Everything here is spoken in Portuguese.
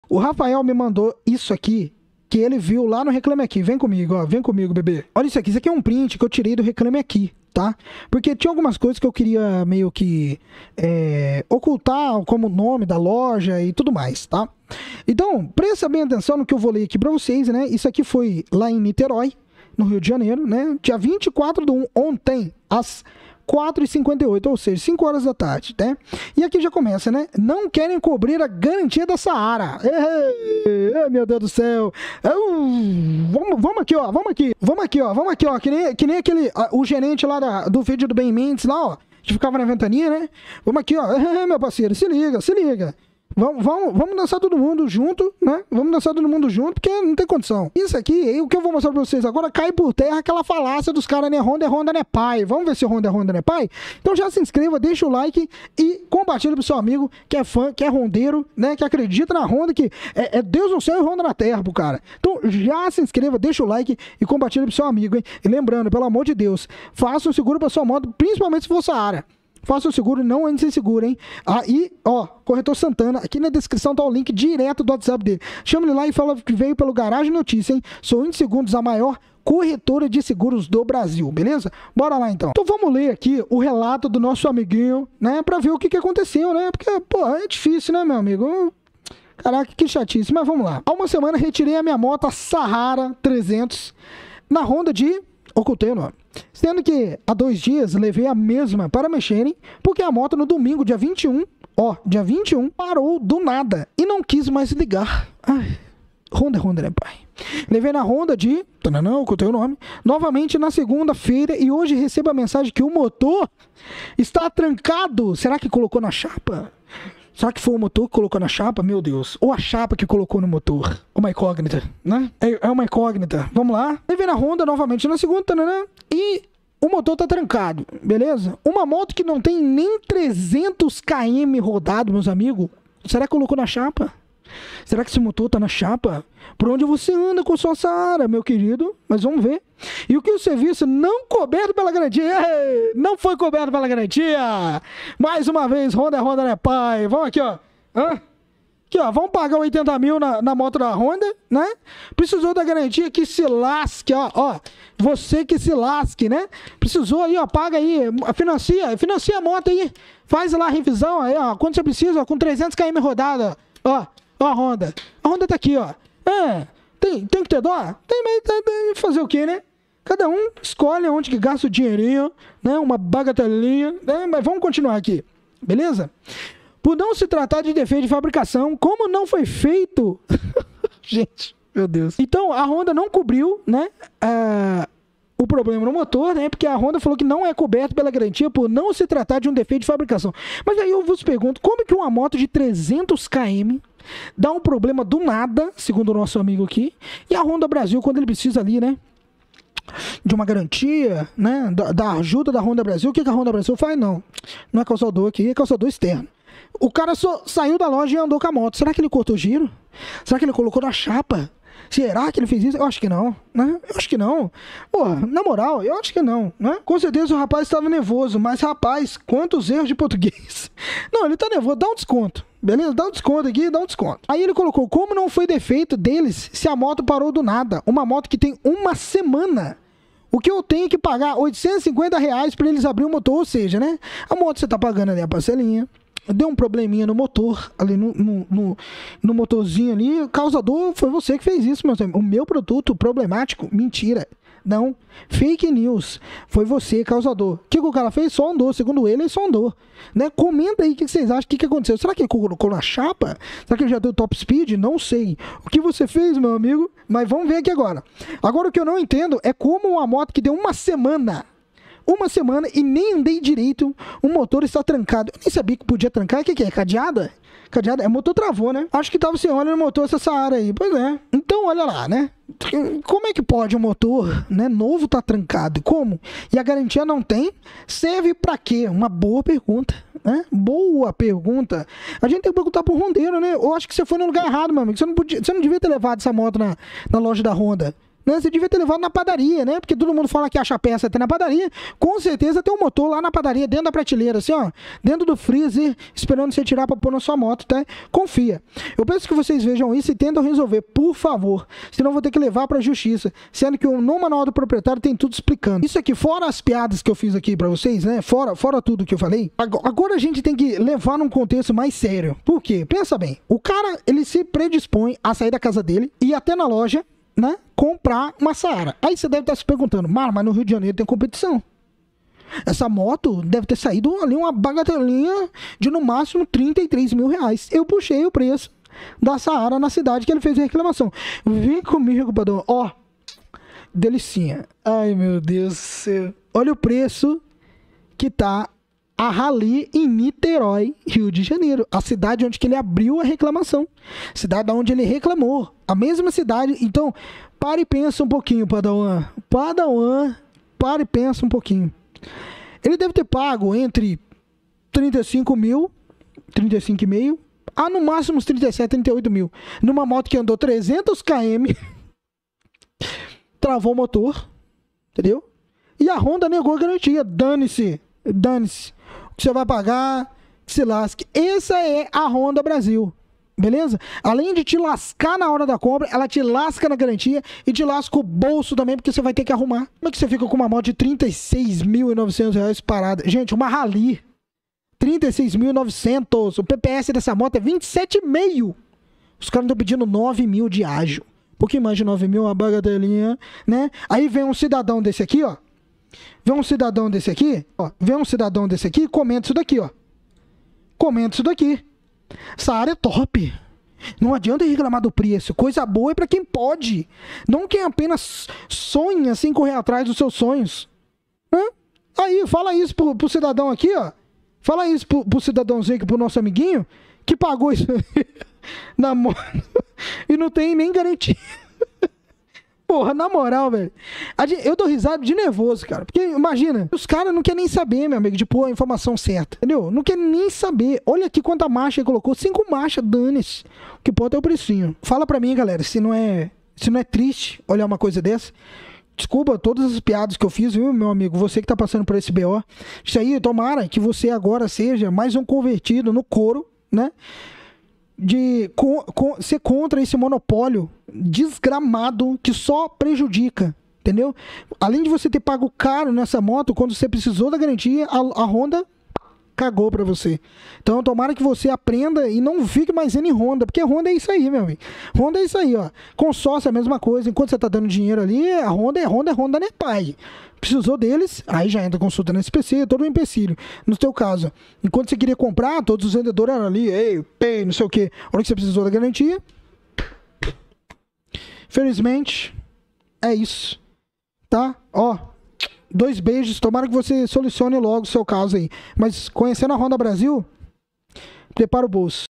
O Rafael me mandou isso aqui, que ele viu lá no Reclame Aqui. Vem comigo, ó. Vem comigo, bebê. Olha isso aqui. Isso aqui é um print que eu tirei do Reclame Aqui, tá? Porque tinha algumas coisas que eu queria meio que ocultar, como o nome da loja e tudo mais, tá? Então, presta bem atenção no que eu vou ler aqui pra vocês, né? Isso aqui foi lá em Niterói, no Rio de Janeiro, né? Dia 24/1, ontem, às 4h58, ou seja, 5 horas da tarde, né? E aqui já começa, né? Não querem cobrir a garantia da Saara. Meu Deus do céu. Vamos aqui, ó. Que nem aquele, o gerente lá do vídeo do Ben Mendes lá, ó. Que ficava na ventania, né? Vamos aqui, ó. Meu parceiro, se liga. Vamos dançar todo mundo junto, né? Vamos dançar todo mundo junto, porque não tem condição. Isso aqui, o que eu vou mostrar pra vocês agora, cai por terra aquela falácia dos caras, né? Honda é pai. Vamos ver se Honda é pai? Então já se inscreva, deixa o like e compartilha pro seu amigo que é fã, que é hondeiro, né? Que acredita na Honda, que é Deus no céu e Honda na terra pro cara. Então já se inscreva, deixa o like e compartilha pro seu amigo, hein? E lembrando, pelo amor de Deus, faça um seguro pra sua moto, principalmente se for Saara. Faça o seguro, não ande sem seguro, hein? Aí, ó, Corretor Santana, aqui na descrição tá o link direto do WhatsApp dele. Chama ele lá e fala que veio pelo Garagem Notícia, hein? Sou em segundos a maior corretora de seguros do Brasil, beleza? Bora lá então. Então vamos ler aqui o relato do nosso amiguinho, né? Pra ver o que aconteceu, né? Porque, pô, é difícil, né, meu amigo? Caraca, que chatice, mas vamos lá. Há uma semana retirei a minha moto, a Sahara 300, na Honda de... Ocultei o nome. Sendo que há 2 dias levei a mesma para mexerem, porque a moto no domingo, dia 21, parou do nada e não quis mais ligar. Ai, Honda, né, pai? Levei na Honda de... Não, ocultei o nome. Novamente na segunda-feira e hoje recebo a mensagem que o motor está trancado. Será que colocou na chapa? Será que foi o motor que colocou na chapa? Meu Deus. Ou a chapa que colocou no motor? Uma incógnita, né? É uma incógnita. Vamos lá. Levei na Honda novamente na segunda, né? E o motor tá trancado, beleza? Uma moto que não tem nem 300 km rodado, meus amigos. Será que colocou na chapa? Será que esse motor tá na chapa? Por onde você anda com sua Saara, meu querido? Mas vamos ver. E o que o serviço não coberto pela garantia? Não foi coberto pela garantia. Mais uma vez, Honda, né, pai? Vamos aqui, ó. Aqui, ó. Vamos pagar 80 mil na moto da Honda, né? Precisou da garantia que se lasque, ó. Você que se lasque, né? Precisou aí, ó. Paga aí. Financia a moto aí. Faz lá a revisão aí, ó. Quando você precisa, ó, com 300 km rodada. Ó a Honda. A Honda tá aqui, ó. Tem que ter dó? Tem, mas fazer o quê, né? Cada um escolhe onde que gasta o dinheirinho, né? Uma bagatelinha, né? Mas vamos continuar aqui, beleza? Por não se tratar de defeito de fabricação, como não foi feito... Gente, meu Deus. Então, a Honda não cobriu, né? O problema no motor, né? Porque a Honda falou que não é coberto pela garantia por não se tratar de um defeito de fabricação. Mas aí eu vos pergunto, como que uma moto de 300 km dá um problema do nada, segundo o nosso amigo aqui, e a Honda Brasil, quando ele precisa ali, né, de uma garantia, né, da ajuda da Honda Brasil, o que a Honda Brasil faz? Não é calçador aqui, é calçador externo. O cara só saiu da loja e andou com a moto. Será que ele cortou giro? Será que ele colocou na chapa? Será que ele fez isso? Eu acho que não, né? Eu acho que não. Porra, na moral, eu acho que não, né? Com certeza o rapaz estava nervoso, mas rapaz, quantos erros de português. Não, ele tá nervoso, dá um desconto. Beleza? Dá um desconto aqui, dá um desconto. Aí ele colocou, como não foi defeito deles se a moto parou do nada? Uma moto que tem uma semana. O que eu tenho que pagar? R$850 para eles abrir o motor, ou seja, né? A moto você tá pagando ali a parcelinha. Deu um probleminha no motor, ali no motorzinho ali. O causador foi você que fez isso, meu amigo. O meu produto problemático, mentira. Não, fake news. Foi você, causador. O que o cara fez? Só andou. Segundo ele só andou. Né? Comenta aí o que vocês acham. O que aconteceu? Será que ele colocou na chapa? Será que ele já deu top speed? Não sei. O que você fez, meu amigo? Mas vamos ver aqui agora. Agora o que eu não entendo é como uma moto que deu uma semana e nem andei direito, o motor está trancado. Eu nem sabia que podia trancar. O que é? Cadeada? Cadeada? É, o motor travou, né? Acho que tava sem óleo no motor essa Saara aí. Pois é. Então, olha lá, né? Como é que pode um motor, né, novo tá trancado? Como? E a garantia não tem? Serve pra quê? Uma boa pergunta, né? Boa pergunta. A gente tem que perguntar pro hondeiro, né? Eu acho que você foi no lugar errado, meu amigo. Você não devia ter levado essa moto na loja da Honda. né? Você devia ter levado na padaria, né? Porque todo mundo fala que acha peça até na padaria. Com certeza tem um motor lá na padaria, dentro da prateleira, assim, ó. Dentro do freezer, esperando você tirar pra pôr na sua moto, tá? Confia. Eu peço que vocês vejam isso e tentam resolver, por favor. Senão eu vou ter que levar pra justiça. Sendo que no manual do proprietário tem tudo explicando. Isso aqui, fora as piadas que eu fiz aqui pra vocês, né? Fora tudo que eu falei. Agora a gente tem que levar num contexto mais sério. Por quê? Pensa bem. O cara, ele se predispõe a sair da casa dele e ir até na loja, né, comprar uma Saara. Aí você deve estar se perguntando, mas no Rio de Janeiro tem competição. Essa moto deve ter saído ali uma bagatelinha de no máximo 33 mil reais. Eu puxei o preço da Saara na cidade que ele fez a reclamação. Vem comigo, Padrão. Ó, delicinha. Ai, meu Deus do céu. Olha o preço que tá a Rally em Niterói, Rio de Janeiro. A cidade onde que ele abriu a reclamação. Cidade onde ele reclamou. A mesma cidade. Então, para e pensa um pouquinho, Padawan. Padawan, para e pensa um pouquinho. Ele deve ter pago entre 35 mil, 35,5, a no máximo uns 37, 38 mil. Numa moto que andou 300 km, travou o motor, entendeu? E a Honda negou a garantia. Dane-se, dane-se. O que você vai pagar, que se lasque. Essa é a Honda Brasil. Beleza? Além de te lascar na hora da compra, ela te lasca na garantia e te lasca o bolso também, porque você vai ter que arrumar. Como é que você fica com uma moto de 36.900 reais parada? Gente, uma Rally. 36.900. O PPS dessa moto é 27,5. Os caras estão pedindo 9 mil de ágio. Um pouquinho mais de 9 mil, uma bagatelinha, né? Aí vem um cidadão desse aqui, ó. Vem um cidadão desse aqui, ó. Vem um cidadão desse aqui e comenta isso daqui, ó. Comenta isso daqui. Essa área é top. Não adianta reclamar do preço. Coisa boa é pra quem pode. Não quem apenas sonha assim correr atrás dos seus sonhos. Aí, fala isso pro cidadão aqui, ó. Fala isso pro cidadãozinho aqui, pro nosso amiguinho, que pagou isso na moto e não tem nem garantia. Porra, na moral, velho. Eu dou risada de nervoso, cara. Porque, imagina, os caras não querem nem saber, meu amigo, de pôr a informação certa. Entendeu? Não querem nem saber. Olha aqui quanta marcha ele colocou. 5 marchas, dane-se. O que pode é o precinho. Fala pra mim, galera, se não é triste olhar uma coisa dessa. Desculpa todas as piadas que eu fiz, viu, meu amigo? Você que tá passando por esse BO. Isso aí, tomara que você agora seja mais um convertido no couro, né? De ser contra esse monopólio desgramado que só prejudica, entendeu? Além de você ter pago caro nessa moto, quando você precisou da garantia, a Honda cagou pra você. Então tomara que você aprenda e não fique mais indo em Honda, porque Honda é isso aí, meu amigo. Honda é isso aí, ó. Consórcio é a mesma coisa, enquanto você tá dando dinheiro ali, a Honda é Honda, né, pai? Precisou deles, aí já entra consulta na SPC, todo um empecilho. No teu caso, enquanto você queria comprar, todos os vendedores eram ali, ei, pay, não sei o que. A hora que você precisou da garantia, felizmente, é isso, tá? Ó, 2 beijos, tomara que você solucione logo o seu caso aí. Mas conhecendo a Honda Brasil, prepara o bolso.